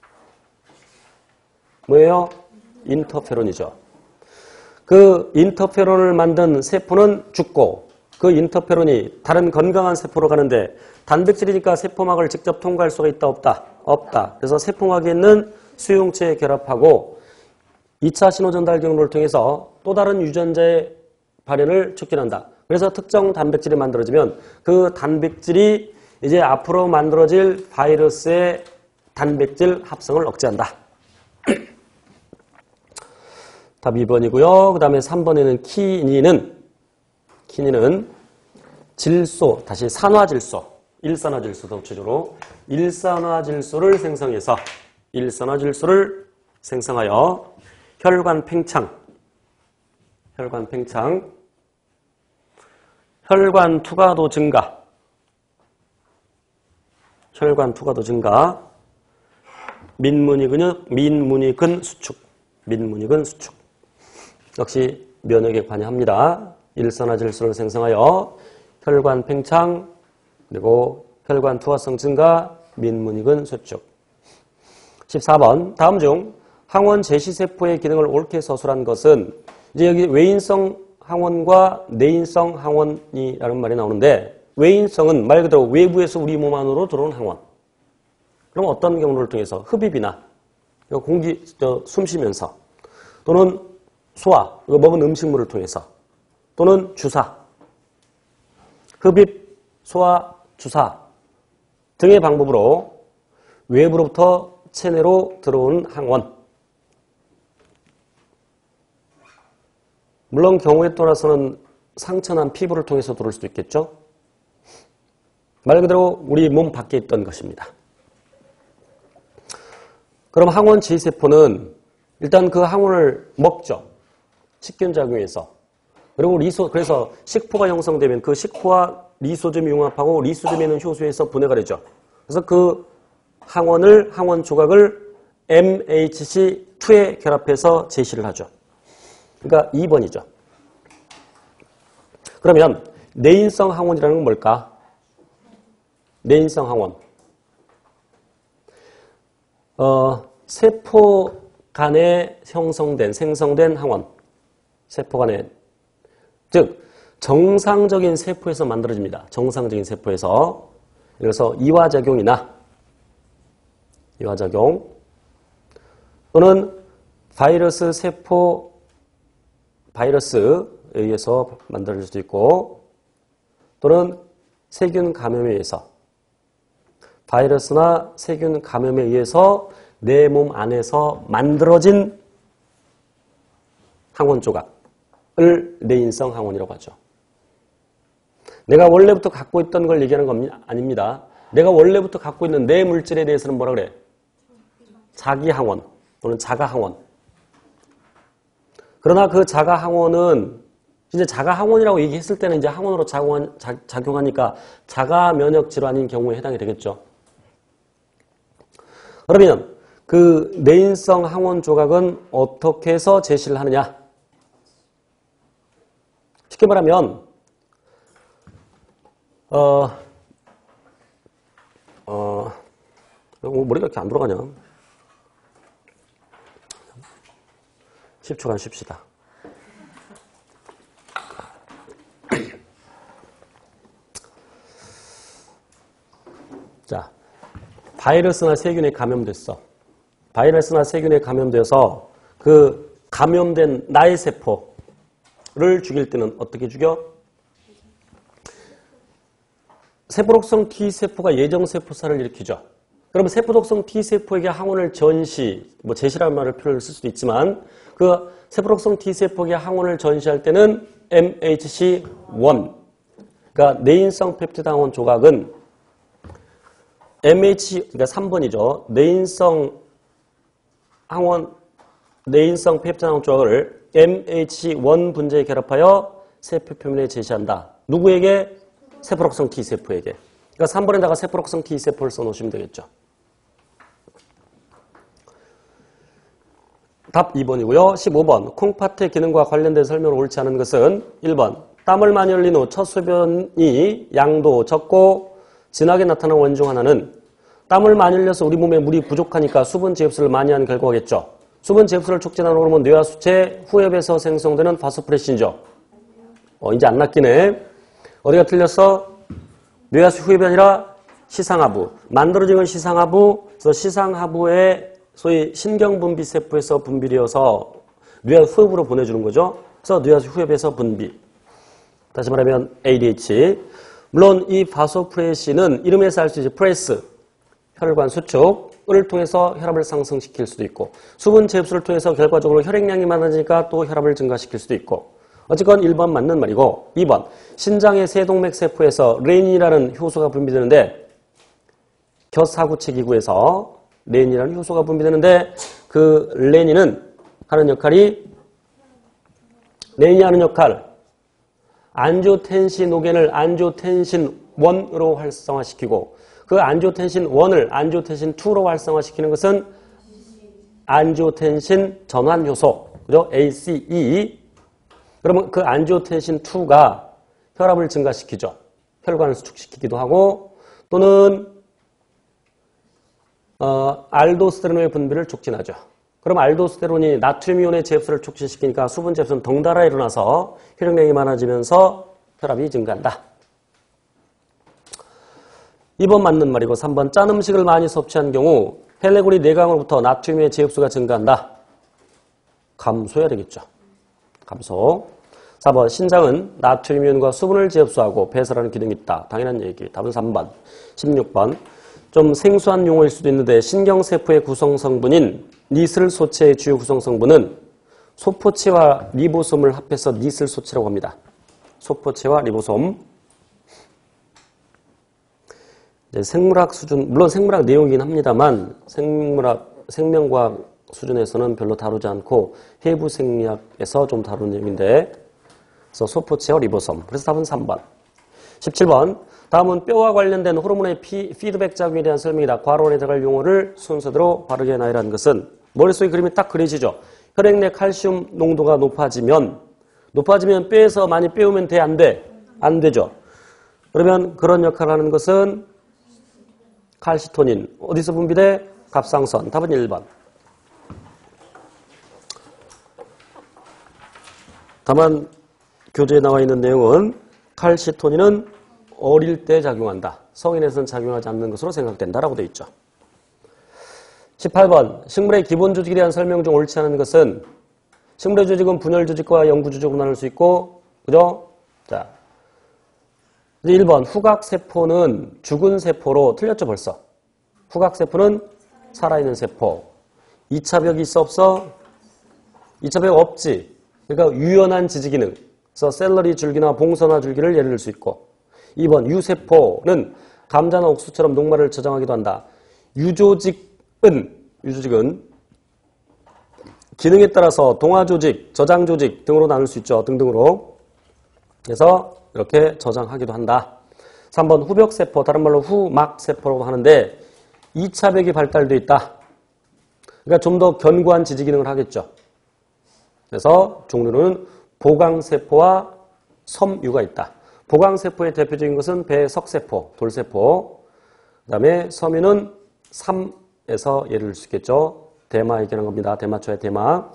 뭐예요? 인터페론이죠. 그 인터페론을 만든 세포는 죽고 그 인터페론이 다른 건강한 세포로 가는데 단백질이니까 세포막을 직접 통과할 수가 있다 없다? 없다. 그래서 세포막에 있는 수용체에 결합하고 2차 신호전달 경로를 통해서 또 다른 유전자의 발현을 촉진한다. 그래서 특정 단백질이 만들어지면 그 단백질이 이제 앞으로 만들어질 바이러스의 단백질 합성을 억제한다. 답 2번이고요. 그 다음에 3번에는 키닌은 질소, 다시 산화질소, 일산화질소도 구체적으로 일산화질소를 생성하여 혈관 팽창, 혈관 투과도 증가, 민문이근 수축. 역시 면역에 관여합니다. 일산화질소를 생성하여 혈관 팽창, 그리고 혈관 투과성 증가, 민문이근 수축. 14번. 다음 중 항원 제시세포의 기능을 옳게 서술한 것은 이제 여기 외인성 항원과 내인성 항원이라는 말이 나오는데 외인성은 말 그대로 외부에서 우리 몸 안으로 들어오는 항원. 그럼 어떤 경로를 통해서 흡입이나 숨 쉬면서 또는 소화, 먹은 음식물을 통해서 또는 주사, 흡입, 소화, 주사 등의 방법으로 외부로부터 체내로 들어오는 항원. 물론 경우에 따라서는 상처난 피부를 통해서 들어올 수도 있겠죠. 말 그대로 우리 몸 밖에 있던 것입니다. 그럼 항원 G세포는 일단 그 항원을 먹죠. 식균작용에서. 그리고 그래서 식포가 형성되면 그 식포와 리소즘이 융합하고 리소즘에 있는 효소에서 분해가 되죠. 그래서 그 항원 조각을 MHC2에 결합해서 제시를 하죠. 그러니까 2번이죠. 그러면 내인성 항원이라는 건 뭘까? 내인성 항원. 세포 간에 생성된 항원. 세포 간에. 즉, 정상적인 세포에서 만들어집니다. 정상적인 세포에서. 그래서 이화작용이나 이화작용 또는 바이러스 세포 바이러스에 의해서 만들어질 수도 있고 또는 세균 감염에 의해서 바이러스나 세균 감염에 의해서 내 몸 안에서 만들어진 항원 조각을 내인성 항원이라고 하죠. 내가 원래부터 갖고 있던 걸 얘기하는 겁니다. 아닙니다. 내가 원래부터 갖고 있는 내 물질에 대해서는 뭐라 그래? 자기 항원 또는 자가 항원. 그러나 그 자가 항원은 이제 자가 항원이라고 얘기했을 때는 이제 항원으로 작용하니까 자가 면역 질환인 경우에 해당이 되겠죠. 그러면 그 내인성 항원 조각은 어떻게 해서 제시를 하느냐? 쉽게 말하면 머리가 이렇게 안 돌아가냐? 10초간 쉽시다. 자, 바이러스나 세균에 감염됐어. 바이러스나 세균에 감염돼서 그 감염된 나의 세포를 죽일 때는 어떻게 죽여? 세포독성 T세포가 예정세포살을 일으키죠. 그러면 세포독성 T세포에게 항원을 제시라는 말을 표현을 쓸 수도 있지만 그 세포독성 T세포에게 항원을 전시할 때는 MHC1 그러니까 내인성 펩티드 항원 조각은 그러니까 3번이죠. 내인성 펩티드 항원 조각을 MHC1 분자에 결합하여 세포 표면에 제시한다. 누구에게? 세포독성 T세포에게. 그러니까 3번에다가 세포독성 T세포를 써놓으시면 되겠죠. 답 2번이고요. 15번. 콩팥의 기능과 관련된 설명을 옳지 않은 것은 1번. 땀을 많이 흘린 후 첫 소변이 양도 적고 진하게 나타나는 원인 중 하나는 땀을 많이 흘려서 우리 몸에 물이 부족하니까 수분 재흡수를 많이 하는 결과겠죠. 수분 재흡수를 촉진하는 호르몬 뇌하수체 후엽에서 생성되는 바소프레신이죠. 이제 안 낚이네. 어디가 틀렸어? 뇌하수 후엽이 아니라 시상하부. 만들어진 건 시상하부. 그래서 시상하부의 소위 신경분비세포에서 분비되어서 뇌하수 후엽으로 보내주는 거죠. 그래서 뇌하수 후엽에서 분비. 다시 말하면 ADH. 물론 이 바소프레신은 이름에서 알 수 있지 프레스, 혈관 수축을 통해서 혈압을 상승시킬 수도 있고 수분 재흡수를 통해서 결과적으로 혈액량이 많아지니까 또 혈압을 증가시킬 수도 있고 어쨌건 1번 맞는 말이고 2번 신장의 세동맥세포에서 레닌이라는 효소가 분비되는데 겨사구체 기구에서 레닌이라는 효소가 분비되는데 그 레닌이 하는 역할 안지오텐신오겐을 안지오텐신1으로 활성화시키고 그 안지오텐신1을 안지오텐신2로 활성화시키는 것은 안지오텐신 전환효소, 그죠? ACE. 그러면 그 안지오텐신2가 혈압을 증가시키죠. 혈관을 수축시키기도 하고 또는 알도스테론의 분비를 촉진하죠. 그럼 알도스테론이 나트륨이온의 재흡수를 촉진시키니까 수분 재흡수는 덩달아 일어나서 혈액량이 많아지면서 혈압이 증가한다. 2번 맞는 말이고 3번 짠 음식을 많이 섭취한 경우 헬레골이 내강으로부터 나트륨의 재흡수가 증가한다. 감소해야 되겠죠. 감소. 4번 신장은 나트륨이온과 수분을 재흡수하고 배설하는 기능이 있다. 당연한 얘기. 답은 3번. 16번 좀 생소한 용어일 수도 있는데 신경세포의 구성성분인 니슬소체의 주요 구성성분은 소포체와 리보솜을 합해서 니슬소체라고 합니다. 소포체와 리보솜. 이제 생물학 수준, 물론 생물학 내용이긴 합니다만 생명과학 수준에서는 별로 다루지 않고 해부 생리학에서 좀 다루는 내용인데 그래서 소포체와 리보솜. 그래서 답은 3번. 17번. 다음은 뼈와 관련된 호르몬의 피드백 작용에 대한 설명이다. 괄호에 들어갈 용어를 순서대로 바르게 나열한 것은 머릿속에 그림이 딱 그려지죠. 혈액 내 칼슘 농도가 높아지면 뼈에서 많이 빼오면 돼? 안 돼? 안 되죠. 그러면 그런 역할을 하는 것은 칼시토닌. 어디서 분비돼? 갑상선. 답은 1번. 다만 교재에 나와 있는 내용은 칼시토닌은 어릴 때 작용한다. 성인에서는 작용하지 않는 것으로 생각된다라고 되어 있죠. 18번 식물의 기본 조직에 대한 설명 중 옳지 않은 것은 식물의 조직은 분열 조직과 영구 조직으로 나눌 수 있고 그죠? 자, 1번 후각세포는 죽은 세포로 틀렸죠 벌써. 후각세포는 살아있는 세포. 2차 벽이 있어 없어? 2차 벽 없지. 그러니까 유연한 지지 기능. 그래서 셀러리 줄기나 봉선화 줄기를 예를 들 수 있고 2번 유세포는 감자나 옥수처럼 녹말을 저장하기도 한다. 유조직은 기능에 따라서 동화조직, 저장조직 등으로 나눌 수 있죠. 등등으로. 그래서 이렇게 저장하기도 한다. 3번 후벽세포, 다른 말로 후막세포라고 하는데 2차 벽이 발달되어 있다. 그러니까 좀 더 견고한 지지 기능을 하겠죠. 그래서 종류는 보강세포와 섬유가 있다. 보강세포의 대표적인 것은 배석세포, 돌세포. 그 다음에 섬유는 3에서 예를 들 수 있겠죠. 대마 얘기하는 겁니다. 대마초의 대마.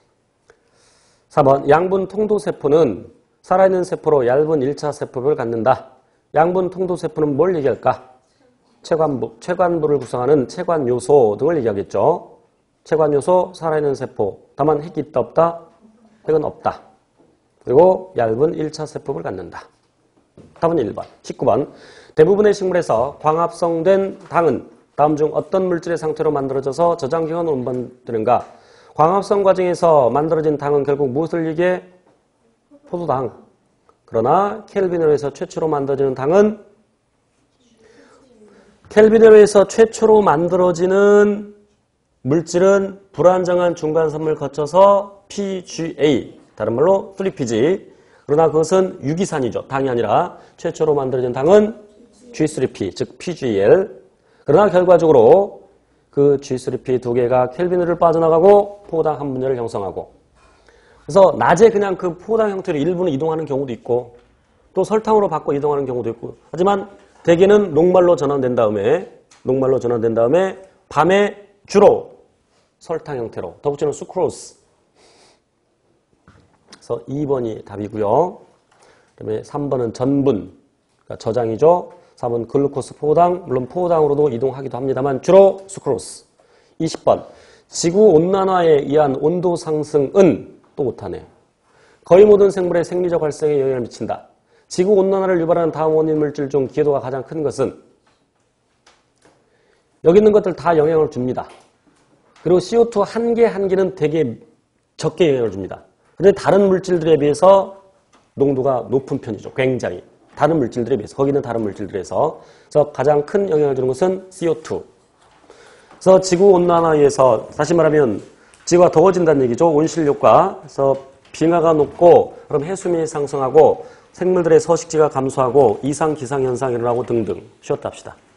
4번 양분 통도세포는 살아있는 세포로 얇은 1차 세포벽을 갖는다. 양분 통도세포는 뭘 얘기할까? 체관부를 구성하는 체관요소 등을 얘기하겠죠. 체관요소, 살아있는 세포. 다만 핵이 있다 없다? 핵은 없다. 그리고 얇은 1차 세포벽을 갖는다. 답은 1번. 19번 대부분의 식물에서 광합성된 당은 다음 중 어떤 물질의 상태로 만들어져서 저장기관으로 운반되는가? 광합성 과정에서 만들어진 당은 결국 무엇을 얘기해? 포도당. 그러나 켈빈에 의해서 최초로 만들어지는 당은 켈빈에 의해서 최초로 만들어지는 물질은 불안정한 중간선을 거쳐서 PGA, 다른 말로 3PG. 그러나 그것은 유기산이죠. 당이 아니라 최초로 만들어진 당은 G3P, 즉 PGL. 그러나 결과적으로 그 G3P 두 개가 켈빈으로 빠져나가고 포도당 한 분자를 형성하고 그래서 낮에 그냥 그 포도당 형태로 일부는 이동하는 경우도 있고 또 설탕으로 바꿔 이동하는 경우도 있고 하지만 대개는 녹말로 전환된 다음에 밤에 주로 설탕 형태로 더욱지는 수크로스. 그래서 2번이 답이고요. 그다음에 3번은 전분, 그러니까 저장이죠. 4번 글루코스 포도당, 물론 포도당으로도 이동하기도 합니다만 주로 수크로스. 20번 지구온난화에 의한 온도 상승은 또 못하네. 거의 모든 생물의 생리적 활성에 영향을 미친다. 지구온난화를 유발하는 다음 원인 물질 중 기여도가 가장 큰 것은 여기 있는 것들 다 영향을 줍니다. 그리고 CO2 한 개는 되게 적게 영향을 줍니다. 그런데 다른 물질들에 비해서 농도가 높은 편이죠. 굉장히. 다른 물질들에 비해서. 거기 있는 다른 물질들에서. 그래서 가장 큰 영향을 주는 것은 CO2. 그래서 지구온난화에서 다시 말하면 지구가 더워진다는 얘기죠. 온실효과. 그래서 빙하가 녹고 그럼 해수면이 상승하고 생물들의 서식지가 감소하고 이상 기상현상이 일어나고 등등. 쉬었다 합시다.